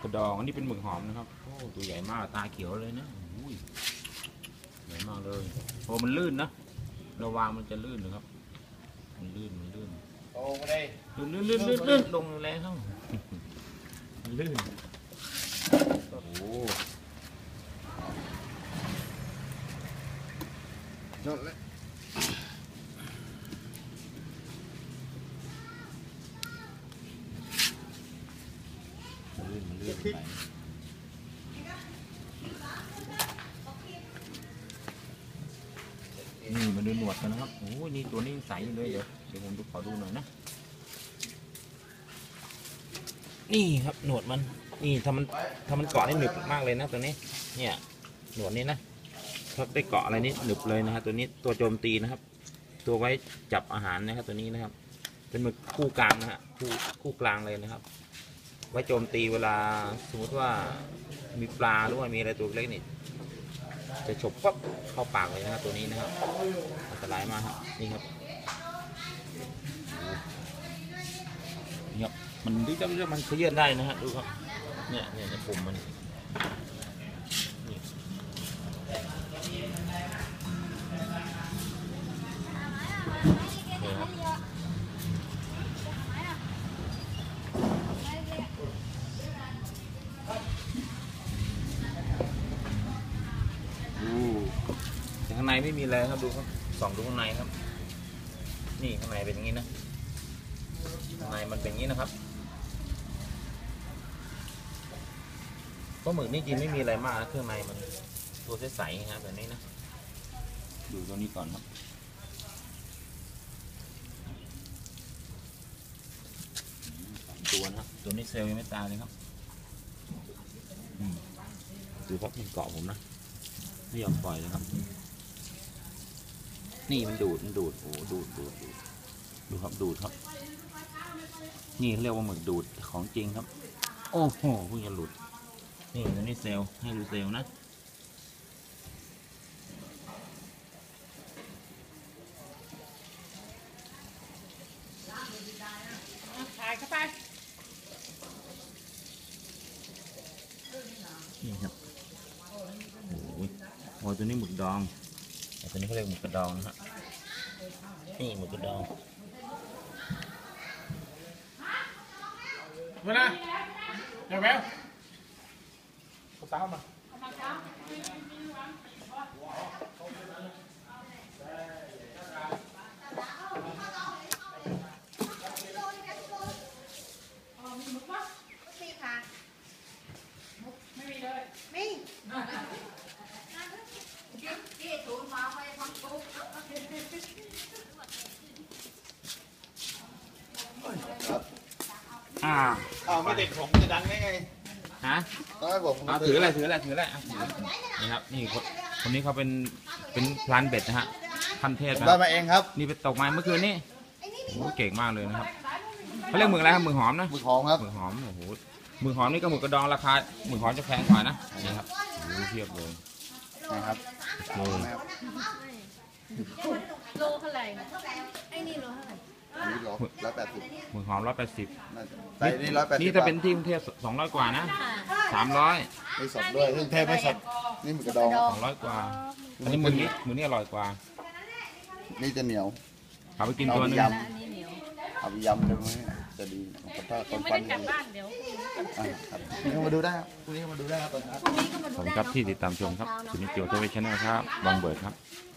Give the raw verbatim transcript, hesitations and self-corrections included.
กระดองอันนี้เป็นหมึกหอมนะครับโอ้ตัวใหญ่มากตาเขียวเลยนะอุ้ยใหญ่มากเลยโอ้มันลื่นนะระวางมันจะลื่นนะครับมันลื่นมันลื่นโอ้ไม่ได้ลื่นลื่นลื่นลื่นลื่นลงแรงครับมันลื่นโอ้ยอดเลยมันลื่นมันลื่นไปนี่มาดูหนวดกันนะครับโอ้ยนี่ตัวนี้ใสเลยเดี๋ยวเดี๋ยวผมดูขอดูหน่อยนะนี่ครับหนวดมันนี่ถ้ามันถ้ามันเกาะนี่หนึบมากเลยนะตัวนี้เนี่ยหนวดนี้นะถ้าได้เกาะอะไรนี่หนึบเลยนะฮะตัวนี้ตัวโจมตีนะครับตัวไว้จับอาหารนะครับตัวนี้นะครับเป็นหมึกคู่กลางนะฮะคู่คู่กลางเลยนะครับไว้โจมตีเวลาสมมติว่ามีปลาหรือว่ามีอะไรตัวเล็กนี่จะฉกปั๊บเข้าปากเลยนะครับตัวนี้นะครับอันตรายมากครับนี่ครับนี่ครับมันดิ้นดิ้นมันเคลื่อนได้นะฮะดูครับเนี่ยเนี่ยในปุ่มมันนี่ครับแต่ข้างในไม่มีอะไรครับดูครับส่องดูข้างในครับนี่ข้างในเป็นอย่างนี้นะข้างในมันเป็นอย่างนี้นะครับก็หมึกนี่จริงไม่มีอะไรมากนะเครื่องในมันตัวใสๆครับแบบนี้นะดูตัวนี้ก่อนครับตัวนะครับตัวนี้เซลล์ยังไม่ตายเลยครับดูครับมันเกาะผมนะไม่ยอมปล่อยเลยครับนี่มันดูดมันดูดโอ้ดูดดูดดูดดูครับดูดครับนี่เขาเรียกว่าหมึกดูดของจริงครับโอ้โหเพิ่งจะหลุดนี่ตัวนี้เซลล์ให้ดูเซลล์นะถ่ายเข้าไปนี่ครับโอ้ยโอ้ตัวนี้หมึกดองตัวนี้เขาเรียกหมึกกระดองนะฮะนี่หมึกกระดองมานะเดี๋ยวแมวเขาตามมาไม่มีเลยมีที่ถูนมาไปฟังปุ๊บอ่าอ้าวไม่ติดผมจะดังได้ไงฮะต้องให้ผมเอาถืออะไรถืออะไรถืออะไรนี่ครับนี่คนคนนี้เขาเป็นเป็นพลานเบ็ดนะฮะพันเทศนะได้มาเองครับนี่ไปตกมาเมื่อคืนนี้โอ้โหเก่งมากเลยนะครับเขาเรียกหมึกอะไรครับหมึกหอมนะหมึกหอมครับหมึกหอมโอ้โหหมึกหอมนี่ก็หมึกกระดองราคาหมึกหอมจะแพงกว่านะนี่ครับโอ้โหเทียบเลยนะครับโลโลเท่าไหร่ไอ้นี่โลเท่าไหร่อันนี้ร้อยแปดสิบหมึกหอมร้อยแปดสิบใส่นี่ร้อยแปดสิบนี่ถ้าเป็นที่กรุงเทพสองร้อยกว่านะสามร้อยไม่สดด้วยเครื่องเทศไม่สดนี่หมึกกระดองสองร้อยกว่าอันนี้หมึกนี้หมึกนี้อร่อยกว่านี่จะเหนียวเอาไปกินตัวนึงเอาไปยำเลยไหมจะดีถ้าตอนปั้นครับนี่ก็มาดูได้ครับพรุ่งนี้ก็มาดูได้ครับตอนนี้ผมครับที่ติดตามชมครับคุณนิโจทวีชแนลครับบางเบิร์ดครับ